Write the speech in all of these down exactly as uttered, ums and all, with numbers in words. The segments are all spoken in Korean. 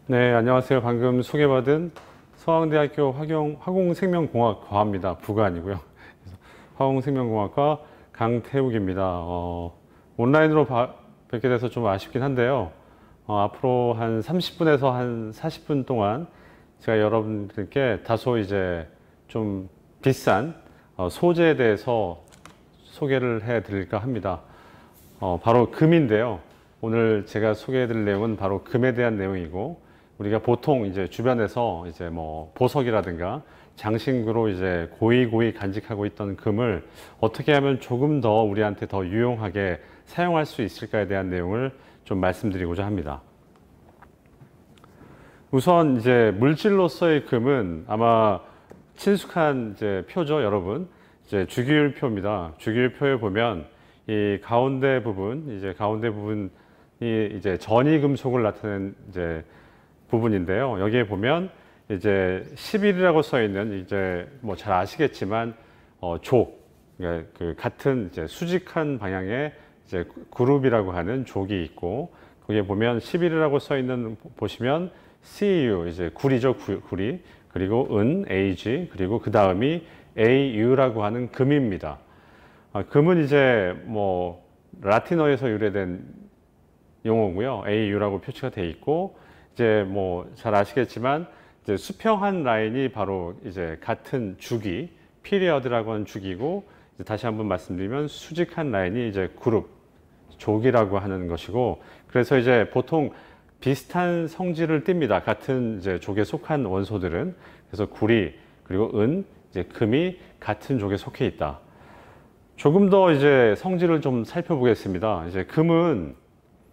네, 안녕하세요. 방금 소개받은 서강대학교 화경, 화공생명공학과입니다. 부가 아니고요. 그래서 화공생명공학과 강태욱입니다. 어, 온라인으로 바, 뵙게 돼서 좀 아쉽긴 한데요. 어, 앞으로 한 삼십 분에서 한 사십 분 동안 제가 여러분들께 다소 이제 좀 비싼 어, 소재에 대해서 소개를 해 드릴까 합니다. 어, 바로 금인데요. 오늘 제가 소개해 드릴 내용은 바로 금에 대한 내용이고, 우리가 보통 이제 주변에서 이제 뭐 보석이라든가 장신구로 이제 고이 고이 간직하고 있던 금을 어떻게 하면 조금 더 우리한테 더 유용하게 사용할 수 있을까에 대한 내용을 좀 말씀드리고자 합니다. 우선 이제 물질로서의 금은 아마 친숙한 이제 표죠, 여러분. 이제 주기율표입니다. 주기율표에 보면 이 가운데 부분, 이제 가운데 부분이 이제 전이금속을 나타내는 이제 부분인데요. 여기에 보면 이제 십일이라고 써 있는 이제 뭐 잘 아시겠지만 어, 족, 그러니까 그 같은 이제 수직한 방향의 이제 그룹이라고 하는 족이 있고, 거기에 보면 십일이라고 써 있는 보시면 씨유 이제 구리죠, 구리. 그리고 은 에이지, 그리고 그 다음이 에이유라고 하는 금입니다. 아, 금은 이제 뭐 라틴어에서 유래된 용어고요. 에이유라고 표시가 되어 있고, 이제 뭐 잘 아시겠지만 이제 수평한 라인이 바로 이제 같은 주기, 피리어드라고 하는 주기고, 이제 다시 한번 말씀드리면 수직한 라인이 이제 그룹, 족이라고 하는 것이고, 그래서 이제 보통 비슷한 성질을 띱니다. 같은 이제 족에 속한 원소들은. 그래서 구리 그리고 은, 이제 금이 같은 족에 속해 있다. 조금 더 이제 성질을 좀 살펴보겠습니다. 이제 금은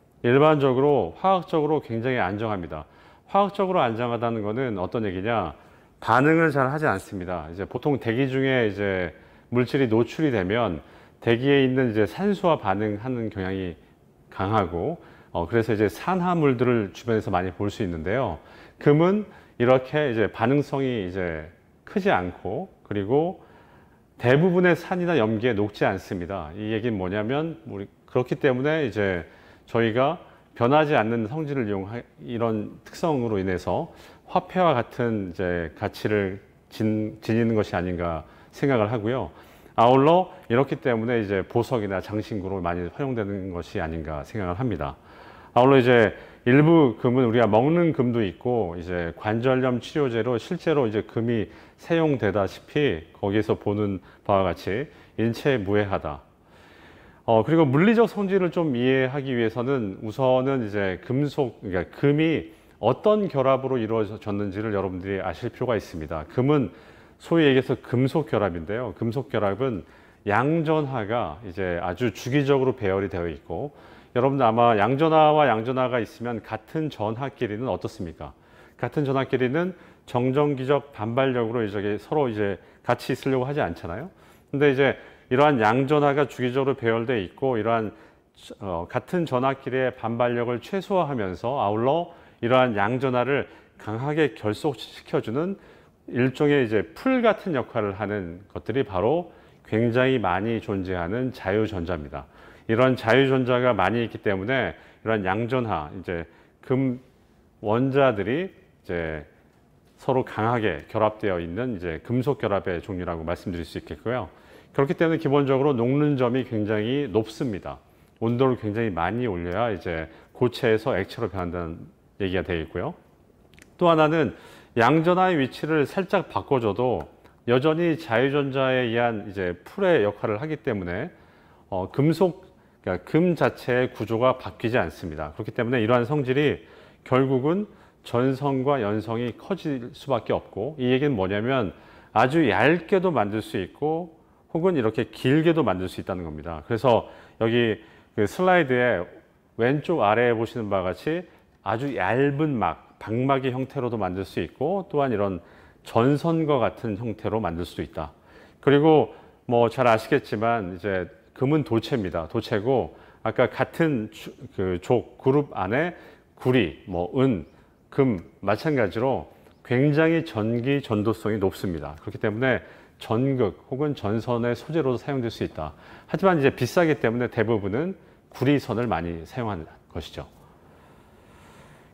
일반적으로 화학적으로 굉장히 안정합니다. 화학적으로 안정하다는 것은 어떤 얘기냐? 반응을 잘 하지 않습니다. 이제 보통 대기 중에 이제 물질이 노출이 되면 대기에 있는 이제 산소와 반응하는 경향이 강하고, 어, 그래서 이제 산화물들을 주변에서 많이 볼 수 있는데요. 금은 이렇게 이제 반응성이 이제 크지 않고, 그리고 대부분의 산이나 염기에 녹지 않습니다. 이 얘기는 뭐냐면, 우리 그렇기 때문에 이제 저희가 변하지 않는 성질을 이용한 이런 특성으로 인해서 화폐와 같은 이제 가치를 진, 지니는 것이 아닌가 생각을 하고요. 아울러 이렇기 때문에 이제 보석이나 장신구로 많이 활용되는 것이 아닌가 생각을 합니다. 아울러 이제 일부 금은 우리가 먹는 금도 있고, 이제 관절염 치료제로 실제로 이제 금이 사용되다시피 거기에서 보는 바와 같이 인체에 무해하다. 어, 그리고 물리적 성질을 좀 이해하기 위해서는 우선은 이제 금속, 그러니까 금이 어떤 결합으로 이루어졌는지를 여러분들이 아실 필요가 있습니다. 금은 소위 얘기해서 금속 결합인데요. 금속 결합은 양전하가 이제 아주 주기적으로 배열이 되어 있고, 여러분들 아마 양전하와 양전하가 있으면 같은 전하끼리는 어떻습니까? 같은 전하끼리는 정전기적 반발력으로 이제 서로 이제 같이 있으려고 하지 않잖아요. 근데 이제 이러한 양전하가 주기적으로 배열되어 있고, 이러한 어, 같은 전하끼리의 반발력을 최소화하면서 아울러 이러한 양전하를 강하게 결속시켜주는 일종의 이제 풀 같은 역할을 하는 것들이 바로 굉장히 많이 존재하는 자유전자입니다. 이런 자유전자가 많이 있기 때문에 이런 양전하, 이제 금 원자들이 이제 서로 강하게 결합되어 있는 이제 금속 결합의 종류라고 말씀드릴 수 있겠고요. 그렇기 때문에 기본적으로 녹는 점이 굉장히 높습니다. 온도를 굉장히 많이 올려야 이제 고체에서 액체로 변한다는 얘기가 되어 있고요. 또 하나는 양전하의 위치를 살짝 바꿔줘도 여전히 자유전자에 의한 이제 풀의 역할을 하기 때문에 어, 금속, 그러니까 금 자체의 구조가 바뀌지 않습니다. 그렇기 때문에 이러한 성질이 결국은 전성과 연성이 커질 수밖에 없고, 이 얘기는 뭐냐면 아주 얇게도 만들 수 있고 혹은 이렇게 길게도 만들 수 있다는 겁니다. 그래서 여기 그 슬라이드에 왼쪽 아래에 보시는 바와 같이 아주 얇은 막, 방막의 형태로도 만들 수 있고, 또한 이런 전선과 같은 형태로 만들 수도 있다. 그리고 뭐 잘 아시겠지만 이제 금은 도체입니다. 도체고, 아까 같은 그 족 그룹 안에 구리, 뭐 은, 금 마찬가지로 굉장히 전기 전도성이 높습니다. 그렇기 때문에 전극 혹은 전선의 소재로도 사용될 수 있다. 하지만 이제 비싸기 때문에 대부분은 구리선을 많이 사용하는 것이죠.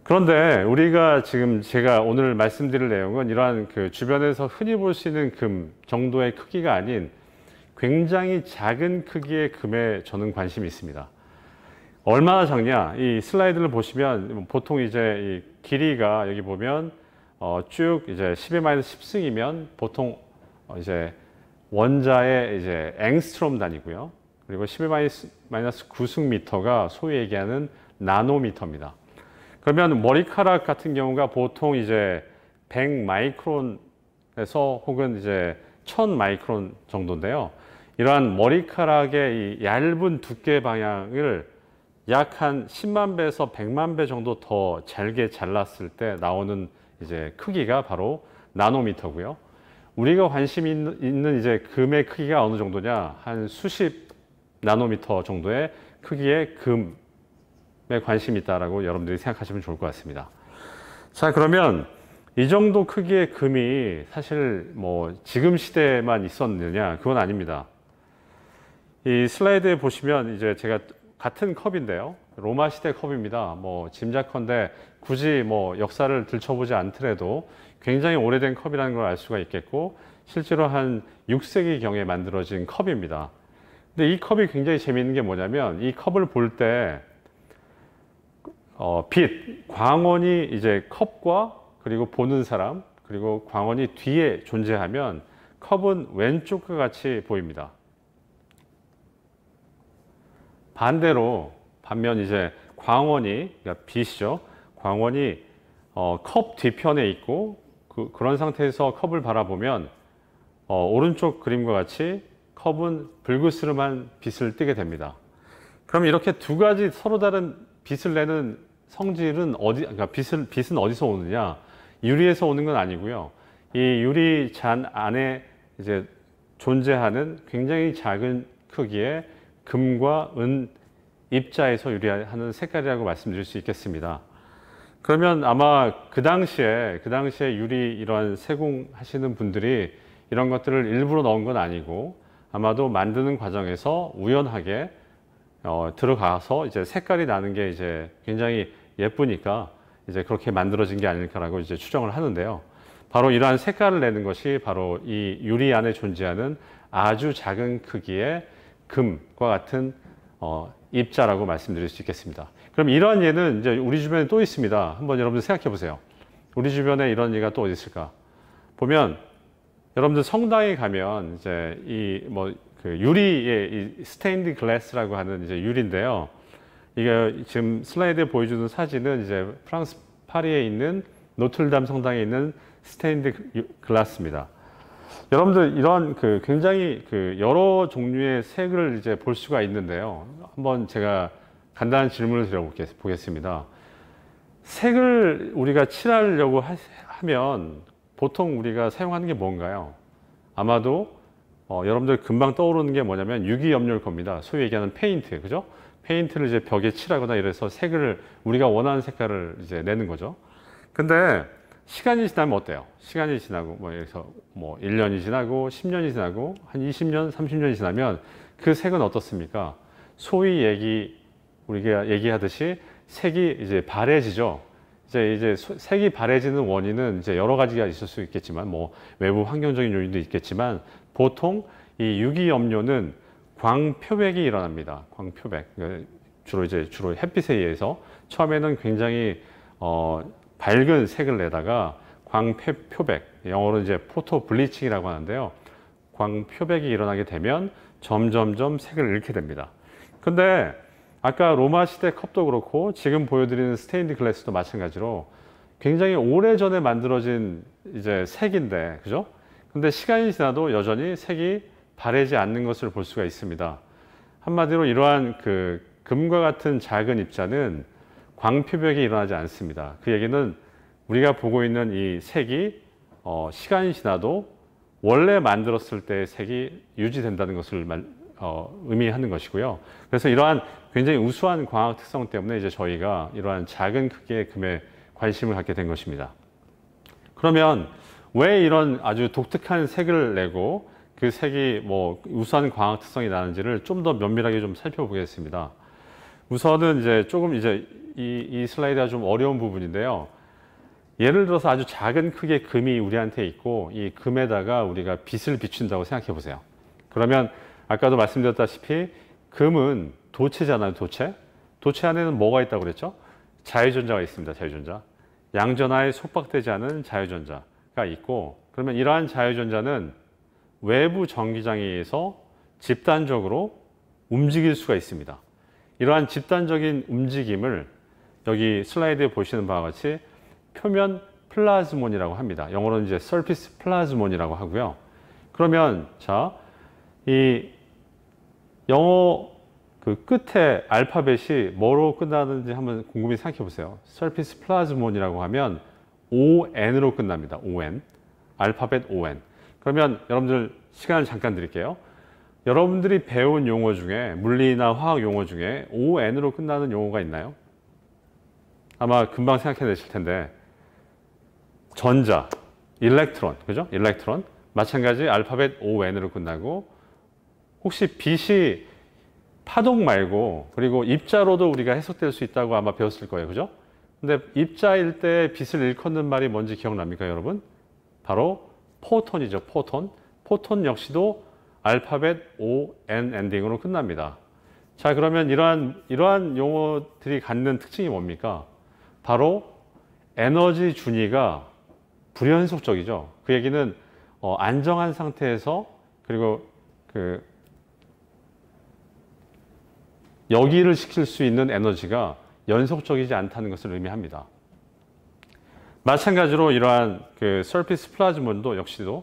그런데 우리가 지금 제가 오늘 말씀드릴 내용은 이러한 그 주변에서 흔히 볼 수 있는 금 정도의 크기가 아닌 굉장히 작은 크기의 금에 저는 관심이 있습니다. 얼마나 작냐? 이 슬라이드를 보시면 보통 이제 이 길이가 여기 보면 어 쭉 이제 십의 마이너스 십 승이면 보통 어 이제 원자의 이제 앵스트롬 단위고요. 그리고 십의 마이너스 구 승 미터가 소위 얘기하는 나노미터입니다. 그러면 머리카락 같은 경우가 보통 이제 백 마이크론에서 혹은 이제 천 마이크론 정도인데요. 이러한 머리카락의 이 얇은 두께 방향을 약 한 십만 배에서 백만 배 정도 더 잘게 잘랐을 때 나오는 이제 크기가 바로 나노미터고요. 우리가 관심 있는 이제 금의 크기가 어느 정도냐? 한 수십 나노미터 정도의 크기의 금에 관심이 있다라고 여러분들이 생각하시면 좋을 것 같습니다. 자, 그러면 이 정도 크기의 금이 사실 뭐 지금 시대에만 있었느냐? 그건 아닙니다. 이 슬라이드에 보시면 이제 제가 같은 컵인데요. 로마 시대 컵입니다. 뭐 짐작컨대 굳이 뭐 역사를 들춰보지 않더라도 굉장히 오래된 컵이라는 걸 알 수가 있겠고 실제로 한 육 세기경에 만들어진 컵입니다. 근데 이 컵이 굉장히 재미있는 게 뭐냐면 이 컵을 볼 때 어, 빛, 광원이 이제 컵과 그리고 보는 사람 그리고 광원이 뒤에 존재하면 컵은 왼쪽과 같이 보입니다. 반대로 반면 이제 광원이 그러니까 빛이죠. 광원이 어, 컵 뒤편에 있고 그, 그런 상태에서 컵을 바라보면 어, 오른쪽 그림과 같이 컵은 불그스름한 빛을 띠게 됩니다. 그럼 이렇게 두 가지 서로 다른 빛을 내는 성질은 어디, 그러니까 빛을, 빛은 어디서 오느냐? 유리에서 오는 건 아니고요. 이 유리 잔 안에 이제 존재하는 굉장히 작은 크기의 금과 은 입자에서 유리하는 색깔이라고 말씀드릴 수 있겠습니다. 그러면 아마 그 당시에 그 당시에 유리 이러한 세공하시는 분들이 이런 것들을 일부러 넣은 건 아니고 아마도 만드는 과정에서 우연하게 어, 들어가서 이제 색깔이 나는 게 이제 굉장히 예쁘니까 이제 그렇게 만들어진 게 아닐까라고 이제 추정을 하는데요. 바로 이러한 색깔을 내는 것이 바로 이 유리 안에 존재하는 아주 작은 크기의 금과 같은 어, 입자라고 말씀드릴 수 있겠습니다. 그럼 이러한 예는 이제 우리 주변에 또 있습니다. 한번 여러분들 생각해 보세요. 우리 주변에 이런 예가 또 어디 있을까? 보면 여러분들 성당에 가면 이제 이 뭐 그 유리의 이 스테인드 글래스라고 하는 이제 유리인데요. 이게 지금 슬라이드에 보여주는 사진은 이제 프랑스 파리에 있는 노틀담 성당에 있는 스테인드 글라스입니다. 여러분들 이런 그 굉장히 그 여러 종류의 색을 이제 볼 수가 있는데요. 한번 제가 간단한 질문을 드려보겠습니다. 색을 우리가 칠하려고 하면 보통 우리가 사용하는 게 뭔가요? 아마도 어, 여러분들 금방 떠오르는 게 뭐냐면 유기염료일 겁니다. 소위 얘기하는 페인트, 그죠? 페인트를 이제 벽에 칠하거나 이래서 색을 우리가 원하는 색깔을 이제 내는 거죠. 근데 시간이 지나면 어때요? 시간이 지나고 뭐 여기서 뭐 일 년이 지나고 십 년이 지나고 한 이십 년, 삼십 년이 지나면 그 색은 어떻습니까? 소위 얘기 우리가 얘기하듯이 색이 이제 바래지죠. 이제 이제 색이 바래지는 원인은 이제 여러 가지가 있을 수 있겠지만 뭐 외부 환경적인 요인도 있겠지만 보통 이 유기염료는 광표백이 일어납니다. 광표백. 주로 이제 주로 햇빛에 의해서 처음에는 굉장히 어 밝은 색을 내다가 광표백, 영어로 이제 포토 블리칭이라고 하는데요. 광표백이 일어나게 되면 점점점 색을 잃게 됩니다. 근데 아까 로마 시대 컵도 그렇고 지금 보여드리는 스테인드 글래스도 마찬가지로 굉장히 오래전에 만들어진 이제 색인데, 그죠? 근데 시간이 지나도 여전히 색이 바래지 않는 것을 볼 수가 있습니다. 한마디로 이러한 그 금과 같은 작은 입자는 광표백이 일어나지 않습니다. 그 얘기는 우리가 보고 있는 이 색이 어, 시간이 지나도 원래 만들었을 때의 색이 유지된다는 것을 말, 어, 의미하는 것이고요. 그래서 이러한 굉장히 우수한 광학 특성 때문에 이제 저희가 이러한 작은 크기의 금에 관심을 갖게 된 것입니다. 그러면 왜 이런 아주 독특한 색을 내고 그 색이 뭐 우수한 광학 특성이 나는지를 좀 더 면밀하게 좀 살펴보겠습니다. 우선은 이제 조금 이제 이, 이 슬라이드가 좀 어려운 부분인데요. 예를 들어서 아주 작은 크기의 금이 우리한테 있고 이 금에다가 우리가 빛을 비춘다고 생각해 보세요. 그러면 아까도 말씀드렸다시피 금은 도체잖아요, 도체. 도체 안에는 뭐가 있다고 그랬죠? 자유전자가 있습니다, 자유전자. 양전하에 속박되지 않은 자유전자가 있고, 그러면 이러한 자유전자는 외부 전기장에 의해서 집단적으로 움직일 수가 있습니다. 이러한 집단적인 움직임을 여기 슬라이드에 보시는 바와 같이 표면 플라즈몬이라고 합니다. 영어로는 이제 surface 플라즈몬이라고 하고요. 그러면 자, 이 영어 그 끝에 알파벳이 뭐로 끝나는지 한번 곰곰이 생각해 보세요. surface 플라즈몬이라고 하면 오엔으로 끝납니다. 오엔. 알파벳 오엔. 그러면 여러분들 시간을 잠깐 드릴게요. 여러분들이 배운 용어 중에 물리나 화학 용어 중에 오엔으로 끝나는 용어가 있나요? 아마 금방 생각해내실 텐데 전자, 일렉트론, 그죠? 일렉트론. 마찬가지 알파벳 오엔으로 끝나고 혹시 빛이 파동 말고 그리고 입자로도 우리가 해석될 수 있다고 아마 배웠을 거예요. 그죠? 근데 입자일 때 빛을 일컫는 말이 뭔지 기억납니까, 여러분? 바로 포톤이죠, 포톤. 포톤 역시도 알파벳 오엔 엔딩으로 끝납니다. 자, 그러면 이러한, 이러한 용어들이 갖는 특징이 뭡니까? 바로 에너지 준위가 불연속적이죠. 그 얘기는 어, 안정한 상태에서 그리고 그 역이를 시킬 수 있는 에너지가 연속적이지 않다는 것을 의미합니다. 마찬가지로 이러한 그 surface 플라즈몬도 역시도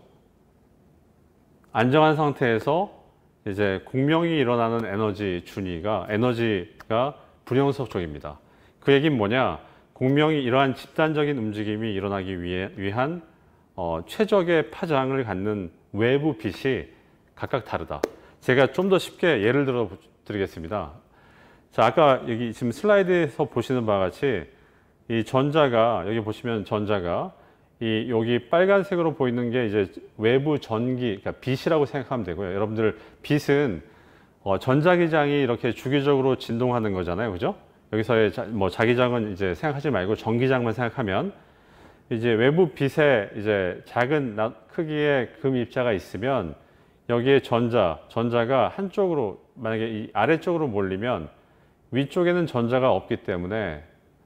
안정한 상태에서 이제 공명이 일어나는 에너지 준위가 에너지가 불연속적입니다. 그 얘기는 뭐냐? 공명이 이러한 집단적인 움직임이 일어나기 위해, 위한 어, 최적의 파장을 갖는 외부 빛이 각각 다르다. 제가 좀 더 쉽게 예를 들어 드리겠습니다. 자, 아까 여기 지금 슬라이드에서 보시는 바와 같이 이 전자가 여기 보시면 전자가 이 여기 빨간색으로 보이는 게 이제 외부 전기, 그러니까 빛이라고 생각하면 되고요. 여러분들 빛은 어, 전자기장이 이렇게 주기적으로 진동하는 거잖아요, 그죠? 여기서의 자, 뭐 자기장은 이제 생각하지 말고 전기장만 생각하면 이제 외부 빛에 이제 작은 크기의 금 입자가 있으면 여기에 전자, 전자가 한쪽으로 만약에 이 아래쪽으로 몰리면 위쪽에는 전자가 없기 때문에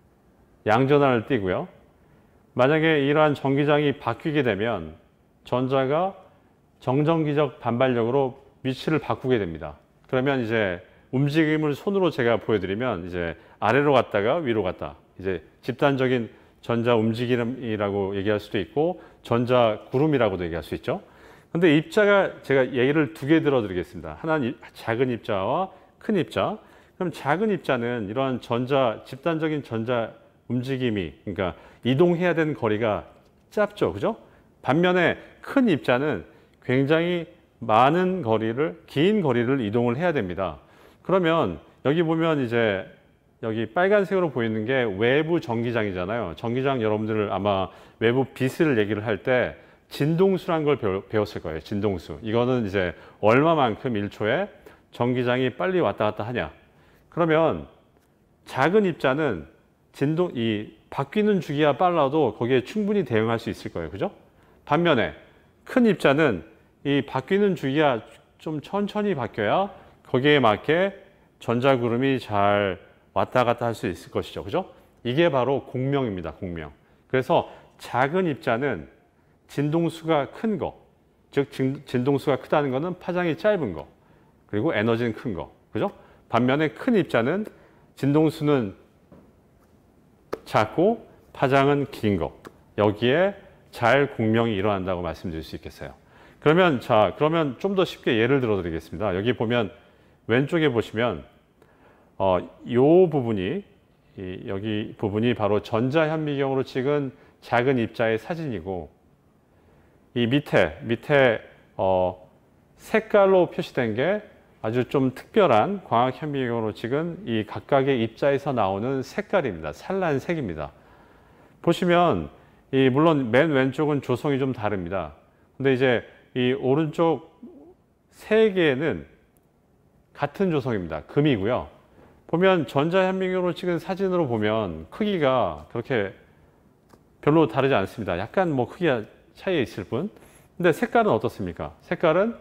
양전하를 띠고요. 만약에 이러한 전기장이 바뀌게 되면 전자가 정전기적 반발력으로 위치를 바꾸게 됩니다. 그러면 이제 움직임을 손으로 제가 보여드리면 이제 아래로 갔다가 위로 갔다. 이제 집단적인 전자 움직임이라고 얘기할 수도 있고 전자 구름이라고도 얘기할 수 있죠. 근데 입자가 제가 예를 두 개 들어드리겠습니다. 하나는 작은 입자와 큰 입자. 그럼 작은 입자는 이러한 전자 집단적인 전자 움직임이 그러니까 이동해야 되는 거리가 짧죠, 그죠? 반면에 큰 입자는 굉장히 많은 거리를 긴 거리를 이동을 해야 됩니다. 그러면 여기 보면 이제 여기 빨간색으로 보이는 게 외부 전기장이잖아요. 전기장 여러분들 아마 외부 빛을 얘기를 할 때 진동수란 걸 배웠을 거예요. 진동수. 이거는 이제 얼마만큼 일 초에 전기장이 빨리 왔다 갔다 하냐. 그러면 작은 입자는 진동, 이 바뀌는 주기가 빨라도 거기에 충분히 대응할 수 있을 거예요. 그죠? 반면에 큰 입자는 이 바뀌는 주기가 좀 천천히 바뀌어야 거기에 맞게 전자구름이 잘 왔다 갔다 할 수 있을 것이죠. 그죠? 이게 바로 공명입니다. 공명. 그래서 작은 입자는 진동수가 큰 거, 즉 진동수가 크다는 것은 파장이 짧은 거, 그리고 에너지는 큰 거. 그죠? 반면에 큰 입자는 진동수는 작고 파장은 긴 거. 여기에 잘 공명이 일어난다고 말씀드릴 수 있겠어요. 그러면 자, 그러면 좀 더 쉽게 예를 들어 드리겠습니다. 여기 보면 왼쪽에 보시면 어, 요 부분이 이, 여기 부분이 바로 전자현미경으로 찍은 작은 입자의 사진이고 이 밑에 밑에 어, 색깔로 표시된 게 아주 좀 특별한 광학현미경으로 찍은 이 각각의 입자에서 나오는 색깔입니다. 산란색입니다. 보시면 이 물론 맨 왼쪽은 조성이 좀 다릅니다. 근데 이제 이 오른쪽 세 개는 같은 조성입니다. 금이고요. 보면 전자현미경으로 찍은 사진으로 보면 크기가 그렇게 별로 다르지 않습니다. 약간 뭐 크기가 차이가 있을 뿐. 근데 색깔은 어떻습니까? 색깔은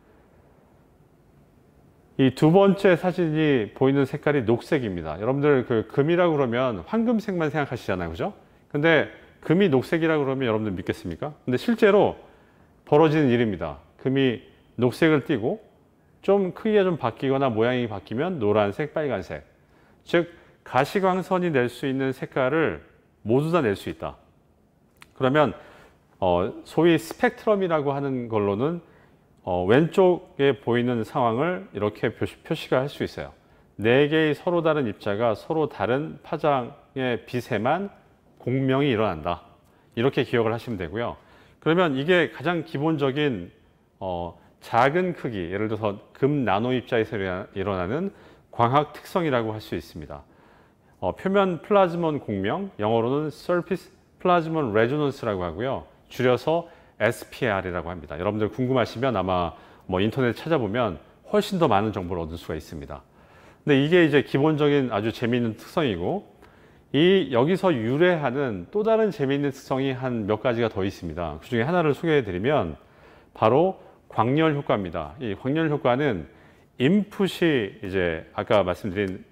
이 두 번째 사진이 보이는 색깔이 녹색입니다. 여러분들 그 금이라고 그러면 황금색만 생각하시잖아요. 그죠? 근데 금이 녹색이라고 그러면 여러분들 믿겠습니까? 근데 실제로 벌어지는 일입니다. 금이 녹색을 띠고 좀 크기가 좀 바뀌거나 모양이 바뀌면 노란색, 빨간색. 즉 가시광선이 낼 수 있는 색깔을 모두 다 낼 수 있다. 그러면 어, 소위 스펙트럼이라고 하는 걸로는 어, 왼쪽에 보이는 상황을 이렇게 표시, 표시가 할 수 있어요. 네 개의 서로 다른 입자가 서로 다른 파장의 빛에만 공명이 일어난다. 이렇게 기억을 하시면 되고요. 그러면 이게 가장 기본적인 어, 작은 크기, 예를 들어서 금 나노 입자에서 일어나는 광학 특성이라고 할 수 있습니다. 어, 표면 플라즈몬 공명, 영어로는 Surface Plasmon Resonance라고 하고요. 줄여서 에스피알이라고 합니다. 여러분들 궁금하시면 아마 뭐 인터넷 찾아보면 훨씬 더 많은 정보를 얻을 수가 있습니다. 근데 이게 이제 기본적인 아주 재미있는 특성이고, 이 여기서 유래하는 또 다른 재미있는 특성이 한 몇 가지가 더 있습니다. 그 중에 하나를 소개해 드리면 바로 광열 효과입니다. 이 광열 효과는 인풋이 이제 아까 말씀드린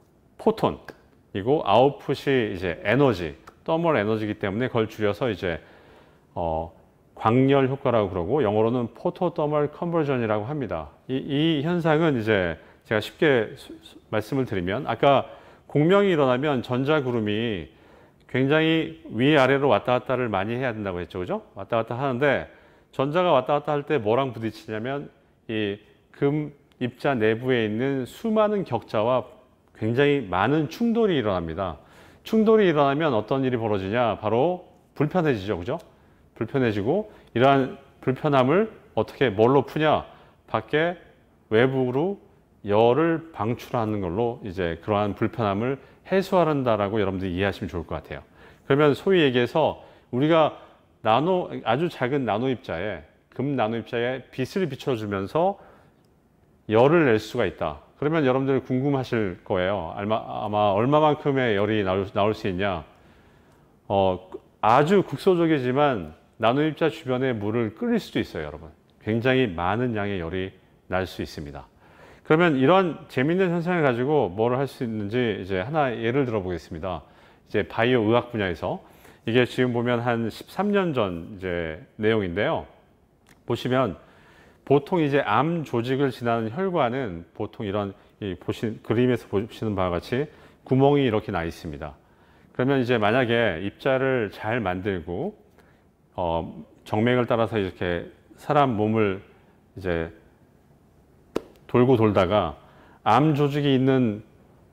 포톤이고 아웃풋이 이제 에너지, 더멀 에너지이기 때문에 그걸 줄여서 이제 어, 광열 효과라고 그러고 영어로는 포토더멀 컨버전이라고 합니다. 이, 이 현상은 이제 제가 쉽게 수, 수, 말씀을 드리면 아까 공명이 일어나면 전자구름이 굉장히 위아래로 왔다 갔다를 많이 해야 된다고 했죠. 그죠? 왔다 갔다 하는데 전자가 왔다 갔다 할 때 뭐랑 부딪히냐면 이 금 입자 내부에 있는 수많은 격자와 굉장히 많은 충돌이 일어납니다. 충돌이 일어나면 어떤 일이 벌어지냐? 바로 불편해지죠. 그죠? 불편해지고 이러한 불편함을 어떻게 뭘로 푸냐? 밖에 외부로 열을 방출하는 걸로 이제 그러한 불편함을 해소한다라고 여러분들이 이해하시면 좋을 것 같아요. 그러면 소위 얘기해서 우리가 나노 아주 작은 나노 입자에 금 나노 입자에 빛을 비춰주면서 열을 낼 수가 있다. 그러면 여러분들 궁금하실 거예요. 아마, 아마 얼마만큼의 열이 나올, 나올 수 있냐? 어, 아주 국소적이지만 나노 입자 주변에 물을 끓일 수도 있어요, 여러분. 굉장히 많은 양의 열이 날 수 있습니다. 그러면 이런 재미있는 현상을 가지고 뭘 할 수 있는지 이제 하나 예를 들어 보겠습니다. 이제 바이오 의학 분야에서 이게 지금 보면 한 십삼 년 전 이제 내용인데요. 보시면 보통 이제 암 조직을 지나는 혈관은 보통 이런 이 보신 그림에서 보시는 바와 같이 구멍이 이렇게 나 있습니다. 그러면 이제 만약에 입자를 잘 만들고 어, 정맥을 따라서 이렇게 사람 몸을 이제 돌고 돌다가 암 조직이 있는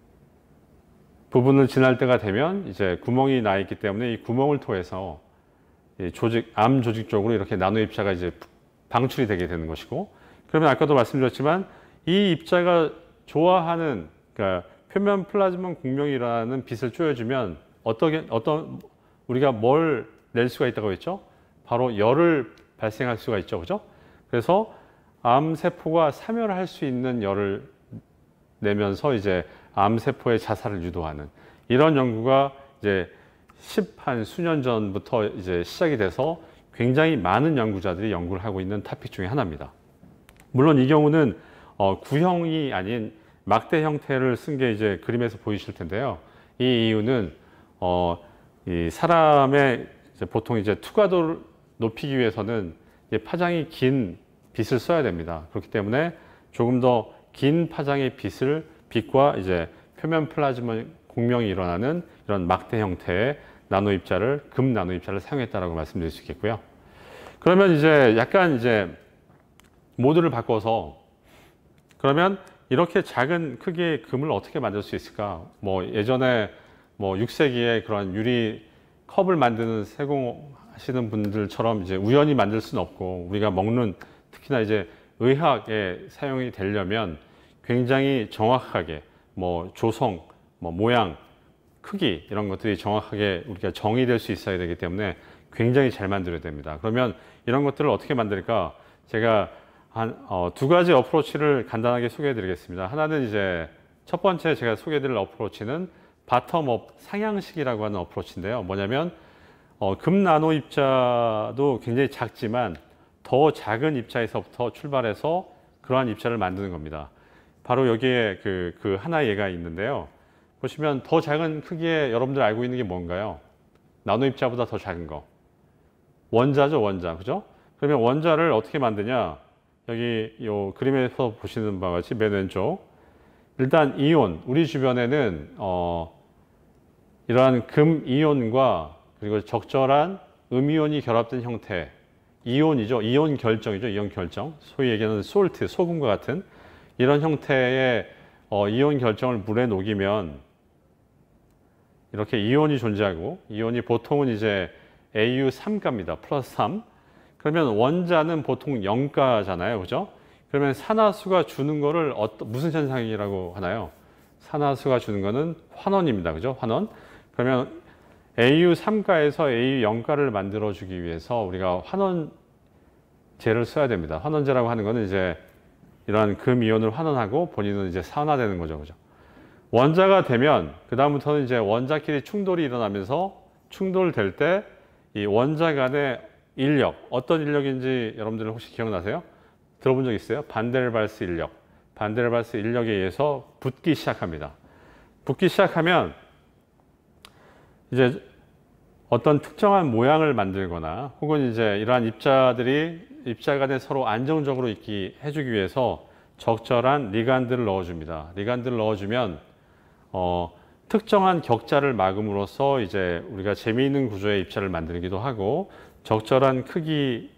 부분을 지날 때가 되면 이제 구멍이 나 있기 때문에 이 구멍을 통해서 이 조직, 암 조직 쪽으로 이렇게 나노 입자가 이제 방출이 되게 되는 것이고, 그러면 아까도 말씀드렸지만 이 입자가 좋아하는 그러니까 표면 플라즈몬 공명이라는 빛을 쪼여주면 어떻게 어떤 우리가 뭘 낼 수가 있다고 했죠? 바로 열을 발생할 수가 있죠, 그죠? 그래서 암 세포가 사멸할 수 있는 열을 내면서 이제 암 세포의 자살을 유도하는 이런 연구가 이제 십한 수년 전부터 이제 시작이 돼서 굉장히 많은 연구자들이 연구를 하고 있는 토픽 중에 하나입니다. 물론 이 경우는 어, 구형이 아닌 막대 형태를 쓴 게 이제 그림에서 보이실 텐데요. 이 이유는 어, 이 사람의 이제 보통 이제 투과도를 높이기 위해서는 이제 파장이 긴 빛을 써야 됩니다. 그렇기 때문에 조금 더 긴 파장의 빛을 빛과 이제 표면 플라즈마 공명이 일어나는 이런 막대 형태의 나노 입자를 금 나노 입자를 사용했다라고 말씀드릴 수 있겠고요. 그러면 이제 약간 이제 모드를 바꿔서 그러면 이렇게 작은 크기의 금을 어떻게 만들 수 있을까? 뭐 예전에 뭐 육 세기에 그런 유리 컵을 만드는 세공하시는 분들처럼 이제 우연히 만들 수는 없고 우리가 먹는 특히나 이제 의학에 사용이 되려면 굉장히 정확하게 뭐 조성, 뭐 모양, 크기 이런 것들이 정확하게 우리가 정의될 수 있어야 되기 때문에 굉장히 잘 만들어야 됩니다. 그러면 이런 것들을 어떻게 만들까? 제가 한 두 어, 가지 어프로치를 간단하게 소개해 드리겠습니다. 하나는 이제 첫 번째 제가 소개해드릴 어프로치는 바텀업 상향식이라고 하는 어프로치인데요. 뭐냐면 어, 금 나노 입자도 굉장히 작지만 더 작은 입자에서부터 출발해서 그러한 입자를 만드는 겁니다. 바로 여기에 그, 그 하나 예가 있는데요. 보시면 더 작은 크기에 여러분들 알고 있는 게 뭔가요? 나노 입자보다 더 작은 거. 원자죠, 원자. 그죠? 그러면 원자를 어떻게 만드냐? 여기 요 그림에서 보시는 바와 같이 맨 왼쪽. 일단 이온, 우리 주변에는 어, 이러한 금 이온과 그리고 적절한 음이온이 결합된 형태, 이온이죠. 이온 결정이죠. 이온 결정. 소위 얘기하는 솔트, 소금과 같은 이런 형태의 어, 이온 결정을 물에 녹이면 이렇게 이온이 존재하고, 이온이 보통은 이제 에이유 삼가입니다. 플러스 삼. 그러면 원자는 보통 영가잖아요. 그죠? 그러면 산화수가 주는 거를 어떤, 무슨 현상이라고 하나요? 산화수가 주는 거는 환원입니다. 그죠? 환원. 그러면 에이유 삼가에서 에이유 영가를 만들어주기 위해서 우리가 환원제를 써야 됩니다. 환원제라고 하는 거는 이제 이러한 금이온을 환원하고 본인은 이제 산화되는 거죠. 그죠? 원자가 되면 그다음부터는 이제 원자끼리 충돌이 일어나면서 충돌될 때 이 원자 간의 인력, 어떤 인력인지 여러분들 혹시 기억나세요? 들어본 적 있어요? 반데르발스 인력. 반데르발스 인력에 의해서 붙기 시작합니다. 붙기 시작하면 이제 어떤 특정한 모양을 만들거나 혹은 이제 이러한 입자들이 입자 간에 서로 안정적으로 있게 해주기 위해서 적절한 리간드를 넣어줍니다. 리간드를 넣어주면 어, 특정한 격자를 막음으로써 이제 우리가 재미있는 구조의 입자를 만들기도 하고 적절한 크기에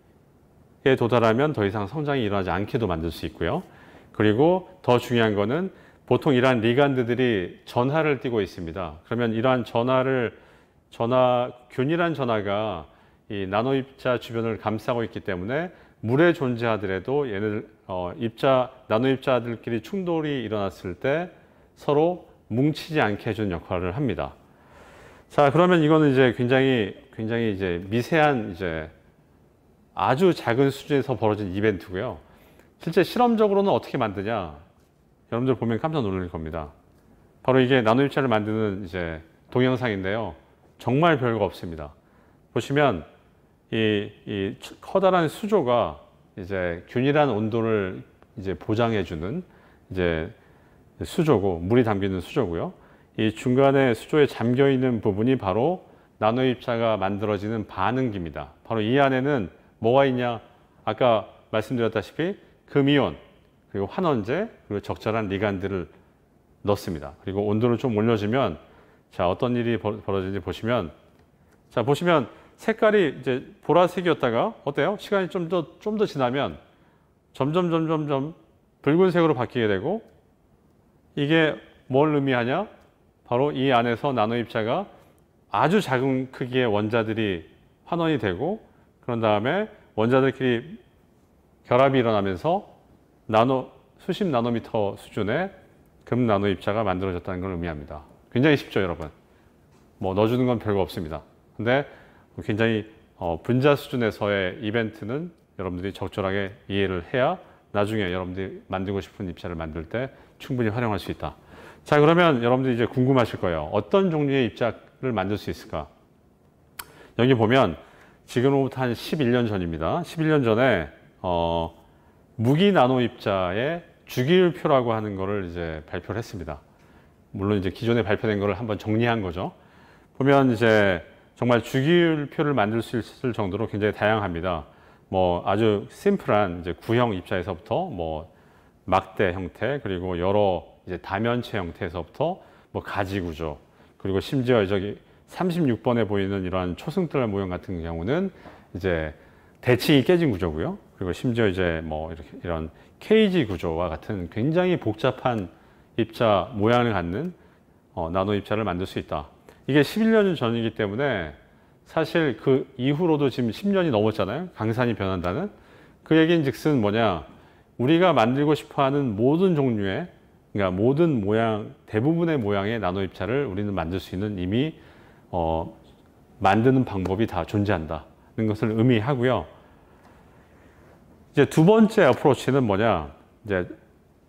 도달하면 더 이상 성장이 일어나지 않게도 만들 수 있고요. 그리고 더 중요한 거는 보통 이러한 리간드들이 전하를 띠고 있습니다. 그러면 이러한 전하를 전하, 균일한 전하가 이 나노 입자 주변을 감싸고 있기 때문에 물에 존재하더라도 얘네들 어, 입자 나노 입자들끼리 충돌이 일어났을 때 서로 뭉치지 않게 해주는 역할을 합니다. 자, 그러면 이거는 이제 굉장히 굉장히 이제 미세한 이제 아주 작은 수준에서 벌어진 이벤트고요. 실제 실험적으로는 어떻게 만드냐? 여러분들 보면 깜짝 놀랄 겁니다. 바로 이게 나노 입자를 만드는 이제 동영상인데요. 정말 별거 없습니다. 보시면 이, 이 커다란 수조가 이제 균일한 온도를 이제 보장해주는 이제 수조고, 물이 담기는 수조고요. 이 중간에 수조에 잠겨 있는 부분이 바로 나노 입자가 만들어지는 반응기입니다. 바로 이 안에는 뭐가 있냐? 아까 말씀드렸다시피 금이온, 그리고 환원제, 그리고 적절한 리간드를 넣습니다. 그리고 온도를 좀 올려주면, 자, 어떤 일이 벌어지는지 보시면, 자, 보시면 색깔이 이제 보라색이었다가 어때요? 시간이 좀 더, 좀 더 지나면 점점, 점점, 점 붉은색으로 바뀌게 되고, 이게 뭘 의미하냐? 바로 이 안에서 나노 입자가 아주 작은 크기의 원자들이 환원이 되고, 그런 다음에 원자들끼리 결합이 일어나면서 나노, 수십 나노미터 수준의 금 나노 입자가 만들어졌다는 걸 의미합니다. 굉장히 쉽죠, 여러분? 뭐 넣어주는 건 별거 없습니다. 근데 굉장히 어, 분자 수준에서의 이벤트는 여러분들이 적절하게 이해를 해야 나중에 여러분들이 만들고 싶은 입자를 만들 때 충분히 활용할 수 있다. 자, 그러면 여러분들이 이제 궁금하실 거예요. 어떤 종류의 입자를 만들 수 있을까? 여기 보면 지금으로부터 한 십일 년 전입니다. 십일 년 전에 어, 무기 나노 입자의 주기율표라고 하는 거를 이제 발표를 했습니다. 물론 이제 기존에 발표된 거를 한번 정리한 거죠. 보면 이제 정말 주기율표를 만들 수 있을 정도로 굉장히 다양합니다. 뭐 아주 심플한 이제 구형 입자에서부터 뭐 막대 형태, 그리고 여러 이제 다면체 형태에서부터 뭐 가지 구조, 그리고 심지어 저기 삼십육 번에 보이는 이러한 초승달 모형 같은 경우는 이제 대칭이 깨진 구조고요. 그리고 심지어 이제 뭐 이렇게 이런 케이지 구조와 같은 굉장히 복잡한 입자 모양을 갖는 어, 나노 입자를 만들 수 있다. 이게 십일 년 전이기 때문에 사실 그 이후로도 지금 십 년이 넘었잖아요. 강산이 변한다는. 그 얘기인 즉슨 뭐냐. 우리가 만들고 싶어 하는 모든 종류의, 그러니까 모든 모양, 대부분의 모양의 나노 입자를 우리는 만들 수 있는 이미 어, 만드는 방법이 다 존재한다는 것을 의미하고요. 이제 두 번째 어프로치는 뭐냐. 이제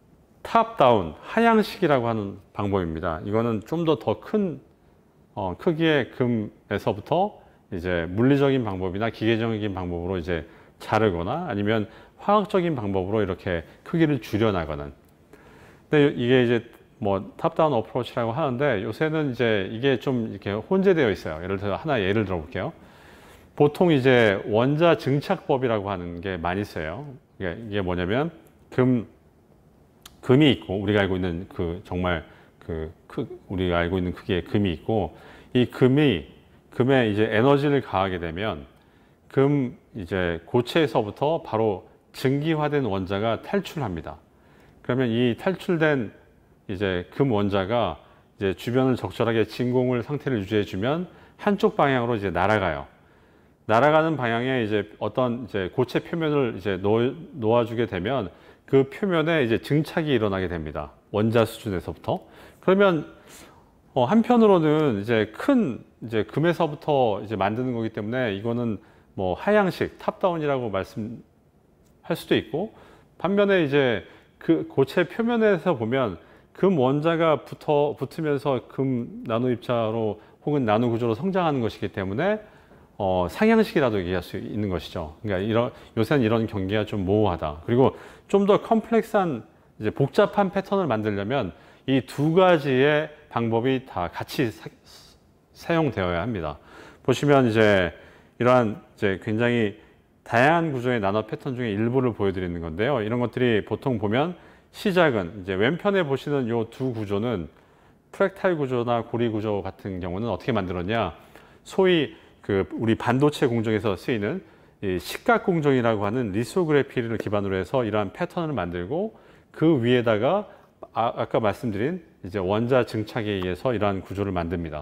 탑다운 하향식이라고 하는 방법입니다. 이거는 좀 더 더 큰 어, 크기의 금에서부터 이제 물리적인 방법이나 기계적인 방법으로 이제 자르거나 아니면 화학적인 방법으로 이렇게 크기를 줄여나가는. 근데 이게 이제 뭐 탑다운 어프로치라고 하는데 요새는 이제 이게 좀 이렇게 혼재되어 있어요. 예를 들어 하나 예를 들어 볼게요. 보통 이제 원자 증착법이라고 하는 게 많이 써요. 이게 뭐냐면 금 금이 있고 우리가 알고 있는 그 정말 그 크, 우리가 알고 있는 크기의 금이 있고 이 금이 금에 이제 에너지를 가하게 되면 금 이제 고체에서부터 바로 증기화된 원자가 탈출합니다. 그러면 이 탈출된 이제 금 원자가 이제 주변을 적절하게 진공을 상태를 유지해 주면 한쪽 방향으로 이제 날아가요. 날아가는 방향에 이제 어떤 이제 고체 표면을 이제 놓, 놓아주게 되면 그 표면에 이제 증착이 일어나게 됩니다. 원자 수준에서부터. 그러면 어, 한편으로는 이제 큰 이제 금에서부터 이제 만드는 거기 때문에 이거는 뭐 하향식 탑다운이라고 말씀할 수도 있고 반면에 이제 그 고체 표면에서 보면 금 원자가 붙어 붙으면서 금 나노 입자로 혹은 나노 구조로 성장하는 것이기 때문에 어, 상향식이라도 얘기할 수 있는 것이죠. 그러니까 이런 요새는 이런 경계가 좀 모호하다. 그리고 좀 더 컴플렉스한 이제 복잡한 패턴을 만들려면 이 두 가지의 방법이 다 같이 사, 사용되어야 합니다. 보시면 이제 이러한 이제 굉장히 다양한 구조의 나노 패턴 중에 일부를 보여드리는 건데요. 이런 것들이 보통 보면 시작은 이제 왼편에 보시는 이 두 구조는 프랙탈 구조나 고리 구조 같은 경우는 어떻게 만들었냐? 소위 그 우리 반도체 공정에서 쓰이는 이 식각 공정이라고 하는 리소그래피를 기반으로 해서 이러한 패턴을 만들고 그 위에다가 아, 아까 말씀드린 이제 원자 증착에 의해서 이러한 구조를 만듭니다.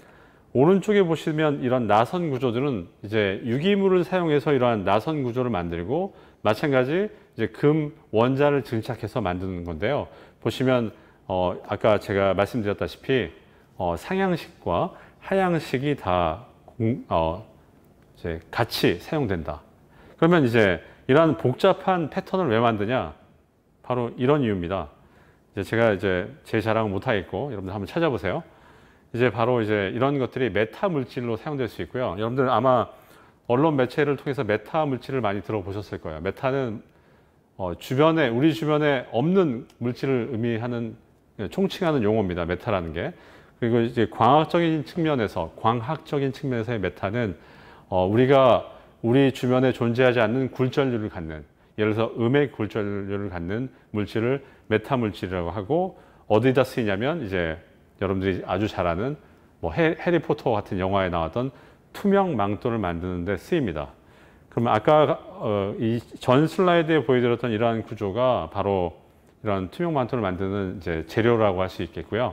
오른쪽에 보시면 이런 나선 구조들은 이제 유기물을 사용해서 이러한 나선 구조를 만들고 마찬가지 이제 금 원자를 증착해서 만드는 건데요. 보시면 어, 아까 제가 말씀드렸다시피 어, 상향식과 하향식이 다 공, 어, 이제 같이 사용된다. 그러면 이제 이러한 복잡한 패턴을 왜 만드냐? 바로 이런 이유입니다. 이제 제가 이제 제 자랑은 못하겠고 여러분들 한번 찾아보세요. 이제 바로 이제 이런 것들이 메타 물질로 사용될 수 있고요. 여러분들 아마 언론 매체를 통해서 메타 물질을 많이 들어보셨을 거예요. 메타는 어, 주변에 우리 주변에 없는 물질을 의미하는 총칭하는 용어입니다. 메타라는 게. 그리고 이제 광학적인 측면에서 광학적인 측면에서의 메타는 어, 우리가 우리 주변에 존재하지 않는 굴절률을 갖는 예를 들어서 음의 굴절률을 갖는 물질을 메타 물질이라고 하고 어디다 쓰이냐면 이제 여러분들이 아주 잘 아는 뭐 해, 해리포터 같은 영화에 나왔던 투명 망토를 만드는 데 쓰입니다. 그러면 아까 어, 이 전 슬라이드에 보여드렸던 이러한 구조가 바로 이런 투명 망토를 만드는 이제 재료라고 할 수 있겠고요.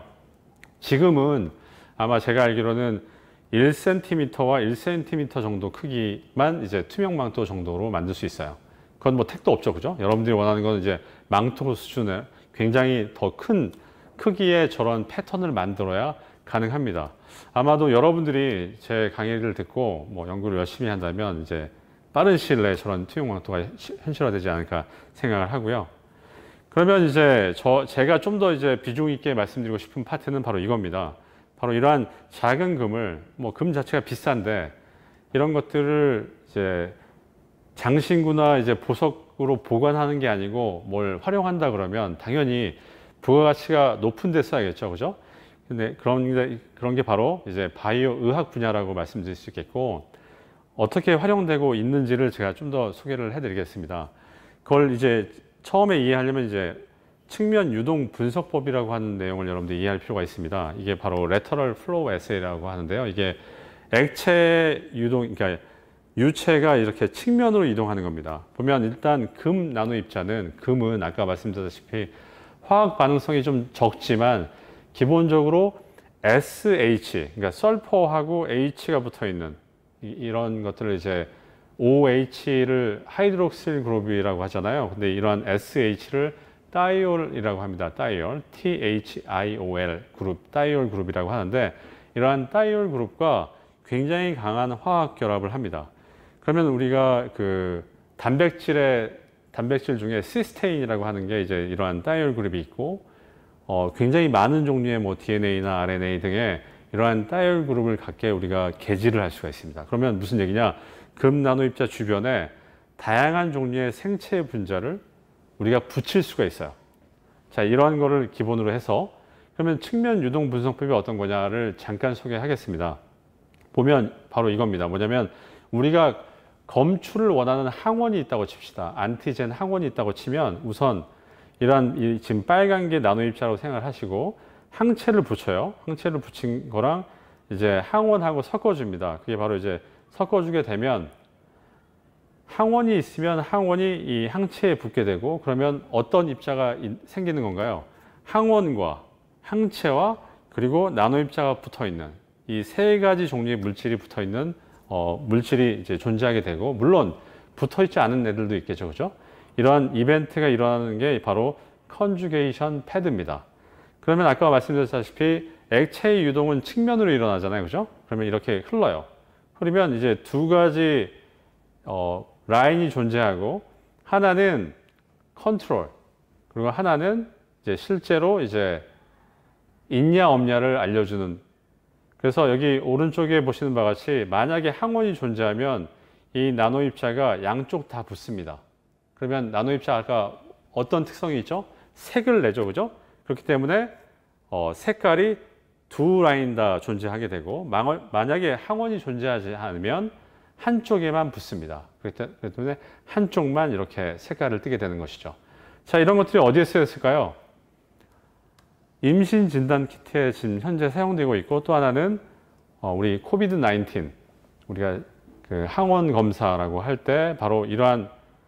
지금은 아마 제가 알기로는 일 센티미터와 일 센티미터 정도 크기만 이제 투명 망토 정도로 만들 수 있어요. 그건 뭐 택도 없죠, 그죠? 여러분들이 원하는 건 이제 망토 수준의 굉장히 더 큰 크기의 저런 패턴을 만들어야 가능합니다. 아마도 여러분들이 제 강의를 듣고 뭐 연구를 열심히 한다면 이제 빠른 시일 내에 저런 투명 망토가 현실화되지 않을까 생각을 하고요. 그러면 이제 저 제가 좀 더 이제 비중 있게 말씀드리고 싶은 파트는 바로 이겁니다. 바로 이러한 작은 금을 뭐 금 자체가 비싼데 이런 것들을 이제 장신구나 이제 보석으로 보관하는 게 아니고 뭘 활용한다 그러면 당연히 부가가치가 높은 데 써야겠죠, 그죠? 근데 그런 게, 그런 게 바로 이제 바이오 의학 분야라고 말씀드릴 수 있겠고 어떻게 활용되고 있는지를 제가 좀 더 소개를 해드리겠습니다. 그걸 이제 처음에 이해하려면 이제 측면 유동 분석법이라고 하는 내용을 여러분들이 이해할 필요가 있습니다. 이게 바로 lateral flow assay라고 하는데요. 이게 액체 유동, 그러니까 유체가 이렇게 측면으로 이동하는 겁니다. 보면 일단 금 나노 입자는 금은 아까 말씀드렸다시피 화학 반응성이 좀 적지만 기본적으로 에스에이치, 그러니까 설퍼하고 H가 붙어 있는 이런 것들을 이제 오에이치를 하이드록실 그룹이라고 하잖아요. 근데 이러한 에스에이치를 다이올이라고 합니다. 다이올, 티에이치아이오엘 그룹, 다이올 그룹이라고 하는데 이러한 다이올 그룹과 굉장히 강한 화학 결합을 합니다. 그러면 우리가 그 단백질의 단백질 중에 시스테인이라고 하는 게 이제 이러한 다이올 그룹이 있고, 어, 굉장히 많은 종류의 뭐 디엔에이나 알엔에이 등의 이러한 다이올 그룹을 갖게 우리가 개질을 할 수가 있습니다. 그러면 무슨 얘기냐? 금 나노 입자 주변에 다양한 종류의 생체 분자를 우리가 붙일 수가 있어요. 자, 이러한 거를 기본으로 해서 그러면 측면 유동 분석법이 어떤 거냐를 잠깐 소개하겠습니다. 보면 바로 이겁니다. 뭐냐면 우리가 검출을 원하는 항원이 있다고 칩시다. 안티젠 항원이 있다고 치면 우선 이러한 이 지금 빨간 게 나노 입자라고 생각을 하시고 항체를 붙여요. 항체를 붙인 거랑 이제 항원하고 섞어줍니다. 그게 바로 이제 섞어주게 되면 항원이 있으면 항원이 이 항체에 붙게 되고 그러면 어떤 입자가 생기는 건가요? 항원과 항체와 그리고 나노 입자가 붙어 있는 이 세 가지 종류의 물질이 붙어 있는 어, 물질이 이제 존재하게 되고 물론 붙어 있지 않은 애들도 있겠죠, 그죠? 이러한 이벤트가 일어나는 게 바로 컨주게이션 패드입니다. 그러면 아까 말씀드렸다시피 액체의 유동은 측면으로 일어나잖아요, 그죠? 그러면 이렇게 흘러요. 그러면 이제 두 가지 어, 라인이 존재하고 하나는 컨트롤 그리고 하나는 이제 실제로 이제 있냐 없냐를 알려주는. 그래서 여기 오른쪽에 보시는 바와 같이 만약에 항원이 존재하면 이 나노 입자가 양쪽 다 붙습니다. 그러면 나노 입자 아까 어떤 특성이 있죠? 색을 내죠, 그죠? 그렇기 때문에 어, 색깔이 두 라인 다 존재하게 되고 만약에 항원이 존재하지 않으면 한쪽에만 붙습니다. 그렇기 때문에 한쪽만 이렇게 색깔을 띠게 되는 것이죠. 자, 이런 것들이 어디에 쓰였을까요? 임신 진단 키트에 지금 현재 사용되고 있고 또 하나는 어, 우리 코비드 나인틴 우리가 그 항원 검사라고 할 때 바로 이러한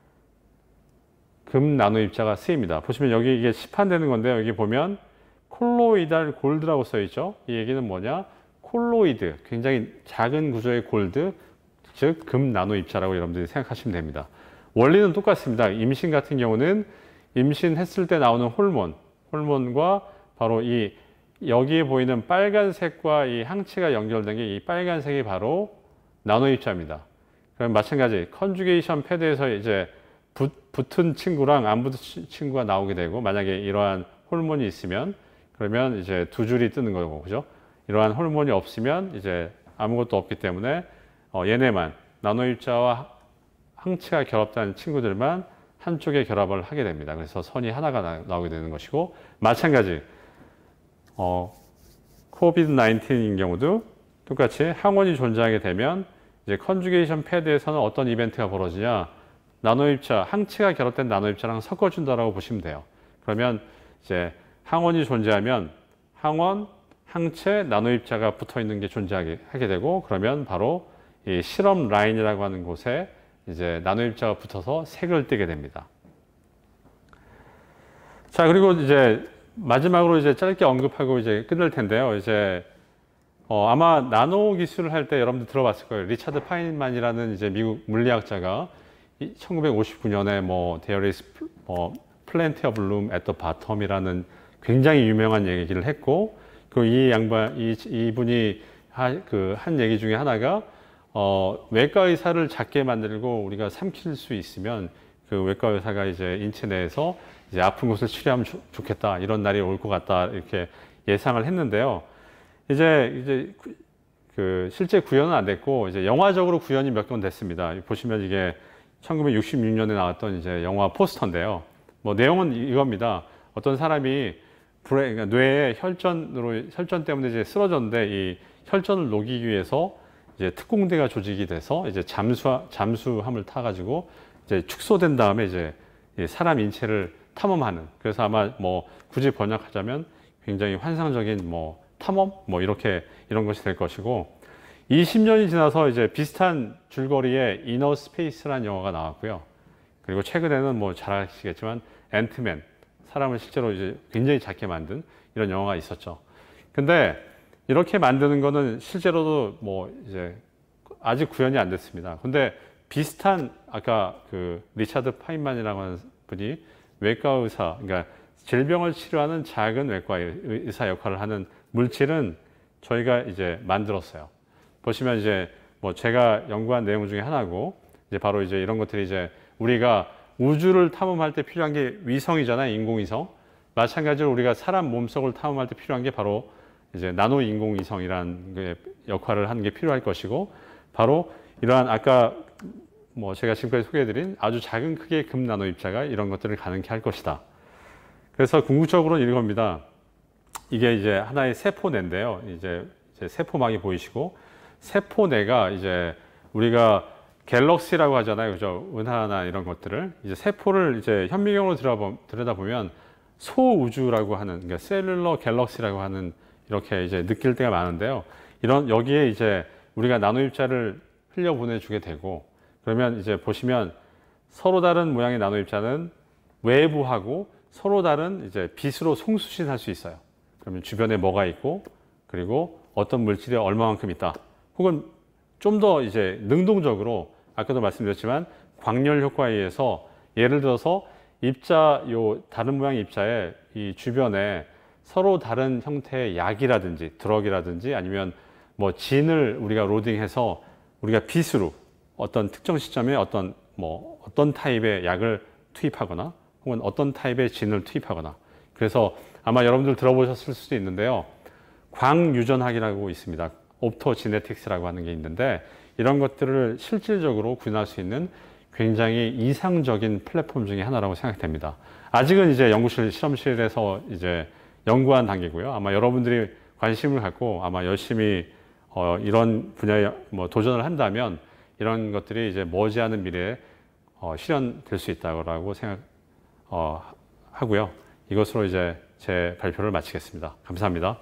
금 나노 입자가 쓰입니다. 보시면 여기 이게 시판되는 건데 여기 보면 콜로이달 골드라고 써 있죠. 이 얘기는 뭐냐? 콜로이드, 굉장히 작은 구조의 골드, 즉 금 나노 입자라고 여러분들이 생각하시면 됩니다. 원리는 똑같습니다. 임신 같은 경우는 임신했을 때 나오는 호르몬, 호르몬과 바로 이 여기에 보이는 빨간색과 이 항체가 연결된 게 이 빨간색이 바로 나노 입자입니다. 그럼 마찬가지 컨주게이션 패드에서 이제 붙, 붙은 친구랑 안 붙은 친구가 나오게 되고 만약에 이러한 호르몬이 있으면 그러면 이제 두 줄이 뜨는 거고, 그죠? 이러한 호르몬이 없으면 이제 아무것도 없기 때문에 어, 얘네만 나노 입자와 항체가 결합된 친구들만 한쪽에 결합을 하게 됩니다. 그래서 선이 하나가 나, 나오게 되는 것이고 마찬가지 어, 코비드 나인틴인 경우도 똑같이 항원이 존재하게 되면 이제 컨주게이션 패드에서는 어떤 이벤트가 벌어지냐? 나노 입자, 항체가 결합된 나노 입자랑 섞어준다라고 보시면 돼요. 그러면 이제 항원이 존재하면 항원, 항체, 나노 입자가 붙어 있는 게 존재하게 하게 되고 그러면 바로 이 실험 라인이라고 하는 곳에 이제 나노 입자가 붙어서 색을 띠게 됩니다. 자, 그리고 이제 마지막으로 이제 짧게 언급하고 이제 끝낼 텐데요. 이제 어, 아마 나노 기술을 할 때 여러분들 들어봤을 거예요. 리차드 파인만이라는 이제 미국 물리학자가 천구백오십구 년에 뭐 There is 뭐 plenty of room at the bottom이라는 굉장히 유명한 얘기를 했고, 그 이 양반 이 이분이 그 한 얘기 중에 하나가 어, 외과 의사를 작게 만들고 우리가 삼킬 수 있으면 그 외과 의사가 이제 인체 내에서 이제 아픈 곳을 치료하면 조, 좋겠다, 이런 날이 올 것 같다, 이렇게 예상을 했는데요. 이제 이제 그, 그 실제 구현은 안 됐고 이제 영화적으로 구현이 몇 번 됐습니다. 보시면 이게 천구백육십육 년에 나왔던 이제 영화 포스터인데요. 뭐 내용은 이겁니다. 어떤 사람이 불에, 그러니까 뇌에 혈전으로 혈전 때문에 이제 쓰러졌는데 이 혈전을 녹이기 위해서 이제 특공대가 조직이 돼서 이제 잠수 잠수함을 타가지고 이제 축소된 다음에 이제 사람 인체를 탐험하는. 그래서 아마 뭐 굳이 번역하자면 굉장히 환상적인 뭐 탐험 뭐 이렇게 이런 것이 될 것이고, 이십 년이 지나서 이제 비슷한 줄거리의 이너 스페이스라는 영화가 나왔고요. 그리고 최근에는 뭐 잘 아시겠지만 앤트맨, 사람을 실제로 이제 굉장히 작게 만든 이런 영화가 있었죠. 근데 이렇게 만드는 거는 실제로도 뭐 이제 아직 구현이 안 됐습니다. 근데 비슷한 아까 그 리차드 파인만이라고 하는 분이 외과 의사, 그러니까 질병을 치료하는 작은 외과 의사 역할을 하는 물질은 저희가 이제 만들었어요. 보시면 이제 뭐 제가 연구한 내용 중에 하나고 이제 바로 이제 이런 것들이 이제 우리가 우주를 탐험할 때 필요한 게 위성이잖아요. 인공위성. 마찬가지로 우리가 사람 몸속을 탐험할 때 필요한 게 바로 이제 나노 인공위성이라는 역할을 하는 게 필요할 것이고, 바로 이러한 아까 뭐 제가 지금까지 소개해드린 아주 작은 크기의 금 나노 입자가 이런 것들을 가능케 할 것이다. 그래서 궁극적으로는 이겁니다. 이게 이제 하나의 세포내인데요. 이제, 이제 세포막이 보이시고, 세포내가 이제 우리가 갤럭시라고 하잖아요. 그죠? 은하나 이런 것들을. 이제 세포를 이제 현미경으로 들여다보면 소우주라고 하는, 그러니까 셀룰러 갤럭시라고 하는 이렇게 이제 느낄 때가 많은데요. 이런, 여기에 이제 우리가 나노 입자를 흘려 보내주게 되고, 그러면 이제 보시면 서로 다른 모양의 나노 입자는 외부하고 서로 다른 이제 빛으로 송수신할 수 있어요. 그러면 주변에 뭐가 있고, 그리고 어떤 물질이 얼마만큼 있다. 혹은 좀 더 이제 능동적으로 아까도 말씀드렸지만 광열 효과에 의해서 예를 들어서 입자, 요 다른 모양의 입자에 이 주변에 서로 다른 형태의 약이라든지 드럭이라든지 아니면 뭐 진을 우리가 로딩해서 우리가 빛으로 어떤 특정 시점에 어떤 뭐 어떤 타입의 약을 투입하거나 혹은 어떤 타입의 진을 투입하거나, 그래서 아마 여러분들 들어보셨을 수도 있는데요. 광유전학이라고 있습니다. 옵토지네틱스라고 하는 게 있는데, 이런 것들을 실질적으로 구현할 수 있는 굉장히 이상적인 플랫폼 중에 하나라고 생각됩니다. 아직은 이제 연구실, 실험실에서 이제 연구한 단계고요. 아마 여러분들이 관심을 갖고 아마 열심히 어, 이런 분야에 뭐 도전을 한다면 이런 것들이 이제 머지않은 미래에 어, 실현될 수 있다고 생각 어, 하고요. 이것으로 이제 제 발표를 마치겠습니다. 감사합니다.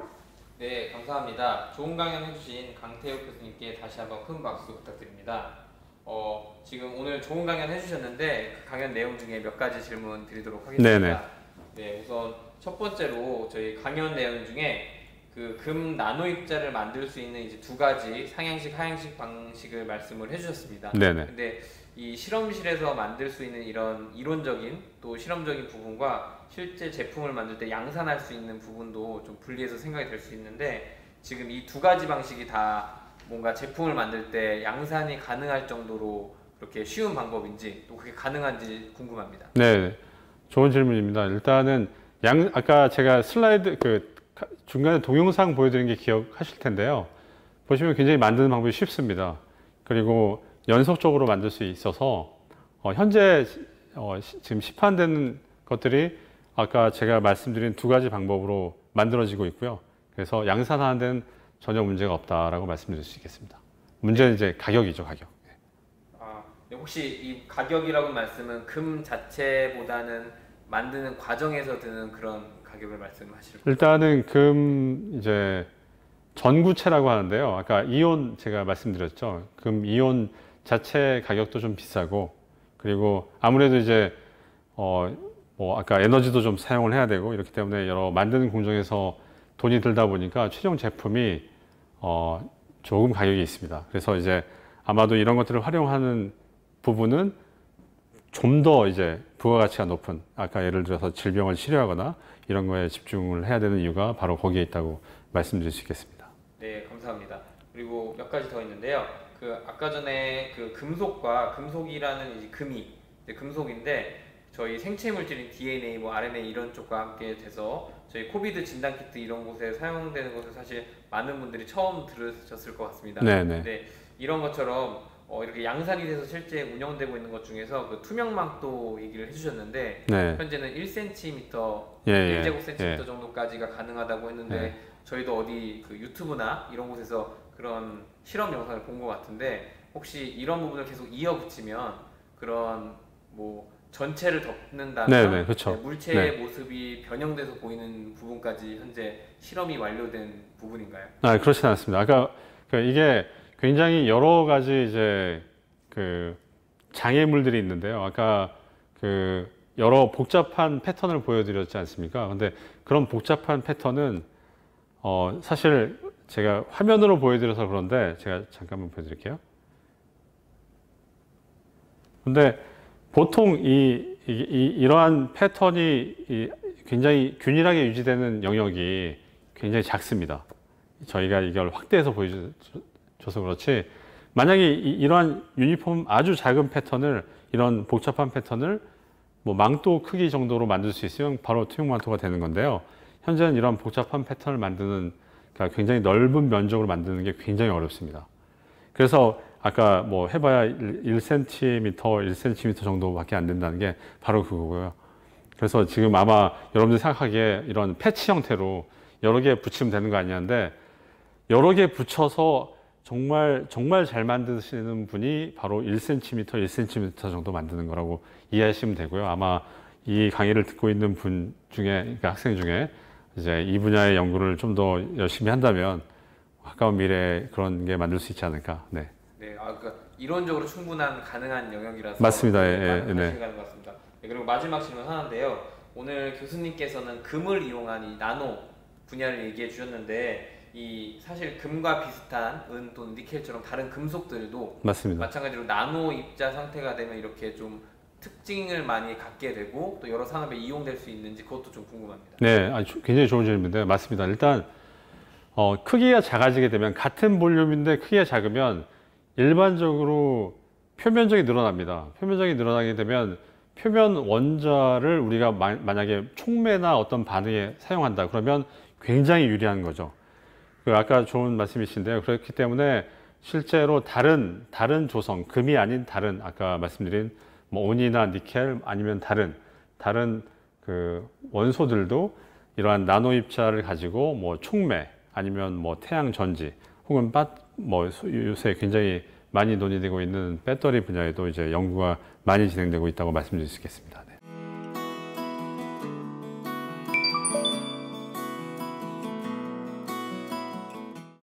네, 감사합니다. 좋은 강연 해주신 강태욱 교수님께 다시 한번 큰 박수 부탁드립니다. 어, 지금 오늘 좋은 강연 해주셨는데 그 강연 내용 중에 몇 가지 질문 드리도록 하겠습니다. 네네. 네, 우선 첫 번째로 저희 강연 내용 중에 그 금 나노 입자를 만들 수 있는 이제 두 가지 상향식, 하향식 방식을 말씀을 해주셨습니다. 네네. 근데 이 실험실에서 만들 수 있는 이런 이론적인 또 실험적인 부분과 실제 제품을 만들 때 양산할 수 있는 부분도 좀 분리해서 생각이 될 수 있는데, 지금 이 두 가지 방식이 다 뭔가 제품을 만들 때 양산이 가능할 정도로 그렇게 쉬운 방법인지 또 그게 가능한지 궁금합니다. 네, 좋은 질문입니다. 일단은 양 아까 제가 슬라이드 그 중간에 동영상 보여드린 게 기억하실 텐데요. 보시면 굉장히 만드는 방법이 쉽습니다. 그리고 연속적으로 만들 수 있어서 어, 현재 어, 시, 지금 시판되는 것들이 아까 제가 말씀드린 두 가지 방법으로 만들어지고 있고요. 그래서 양산하는 데는 전혀 문제가 없다라고 말씀드릴 수 있겠습니다. 문제는 이제 가격이죠, 가격. 아, 혹시 이 가격이라고 말씀은 금 자체보다는 만드는 과정에서 드는 그런 가격을 말씀하실 거예요? 일단은 금 이제 전구체라고 하는데요. 아까 이온 제가 말씀드렸죠. 금 이온 자체 가격도 좀 비싸고, 그리고 아무래도 이제 어 뭐 아까 에너지도 좀 사용을 해야 되고 이렇기 때문에 여러 만드는 공정에서 돈이 들다 보니까 최종 제품이 어 조금 가격이 있습니다. 그래서 이제 아마도 이런 것들을 활용하는 부분은 좀 더 이제 부가가치가 높은, 아까 예를 들어서 질병을 치료하거나 이런 거에 집중을 해야 되는 이유가 바로 거기에 있다고 말씀드릴 수 있겠습니다. 네, 감사합니다. 그리고 몇 가지 더 있는데요. 그 아까 전에 그 금속과 금속이라는 이제 금이 이제 금속인데 저희 생체 물질인 디엔에이, 뭐 알엔에이 이런 쪽과 함께 돼서 저희 코비드 진단 키트 이런 곳에 사용되는 것을 사실 많은 분들이 처음 들으셨을 것 같습니다. 네네. 네, 이런 것처럼 어, 이렇게 양산이 돼서 실제 운영되고 있는 것 중에서 그 투명망도 얘기를 해주셨는데 네. 현재는 일 센티미터, 예, 일 제곱센티미터 예. 정도까지가 가능하다고 했는데 예. 저희도 어디 그 유튜브나 이런 곳에서 그런 실험 영상을 본 것 같은데, 혹시 이런 부분을 계속 이어붙이면 그런 뭐 전체를 덮는다면 네네, 그렇죠. 물체의 네. 모습이 변형돼서 보이는 부분까지 현재 실험이 완료된 부분인가요? 아, 그렇진 않습니다. 아까 그 이게 굉장히 여러 가지 이제 그 장애물들이 있는데요. 아까 그 여러 복잡한 패턴을 보여드렸지 않습니까? 근데 그런 복잡한 패턴은 어 사실 제가 화면으로 보여드려서 그런데 제가 잠깐만 보여드릴게요. 근데 보통 이, 이, 이 이러한 패턴이 이 굉장히 균일하게 유지되는 영역이 굉장히 작습니다. 저희가 이걸 확대해서 보여줘서 그렇지, 만약에 이, 이러한 유니폼 아주 작은 패턴을 이런 복잡한 패턴을 뭐 망토 크기 정도로 만들 수 있으면 바로 투명 망토가 되는 건데요. 현재는 이런 복잡한 패턴을 만드는, 그러니까 굉장히 넓은 면적으로 만드는 게 굉장히 어렵습니다. 그래서 아까 뭐 해봐야 일 센티미터, 일 센티미터 정도밖에 안 된다는 게 바로 그거고요. 그래서 지금 아마 여러분들이 생각하기에 이런 패치 형태로 여러 개 붙이면 되는 거 아니냐는데, 여러 개 붙여서 정말 정말 잘 만드시는 분이 바로 일 센티미터, 일 센티미터 정도 만드는 거라고 이해하시면 되고요. 아마 이 강의를 듣고 있는 분 중에, 그러니까 학생 중에 이제 이 분야의 연구를 좀 더 열심히 한다면 가까운 미래에 그런 게 만들 수 있지 않을까. 네. 네, 아, 그러니까 이론적으로 충분한 가능한 영역이라서 맞습니다. 예, 예, 네. 네. 가는 것 같습니다. 네, 그리고 마지막 질문 하나인데요. 오늘 교수님께서는 금을 이용한 이 나노 분야를 얘기해 주셨는데, 이 사실 금과 비슷한 은 또는 니켈처럼 다른 금속들도 맞습니다. 마찬가지로 나노 입자 상태가 되면 이렇게 좀 특징을 많이 갖게 되고 또 여러 산업에 이용될 수 있는지 그것도 좀 궁금합니다. 네, 아주 굉장히 좋은 질문인데 맞습니다. 일단 어, 크기가 작아지게 되면, 같은 볼륨인데 크기가 작으면 일반적으로 표면적이 늘어납니다. 표면적이 늘어나게 되면 표면 원자를 우리가 마, 만약에 촉매나 어떤 반응에 사용한다 그러면 굉장히 유리한 거죠. 그 아까 좋은 말씀이신데요. 그렇기 때문에 실제로 다른 다른 조성, 금이 아닌 다른 아까 말씀드린 뭐 온이나 니켈 아니면 다른 다른 그 원소들도 이러한 나노 입자를 가지고 뭐 촉매 아니면 뭐 태양 전지 혹은 빠, 뭐 요새 굉장히 많이 논의되고 있는 배터리 분야에도 이제 연구가 많이 진행되고 있다고 말씀드릴 수 있겠습니다. 네.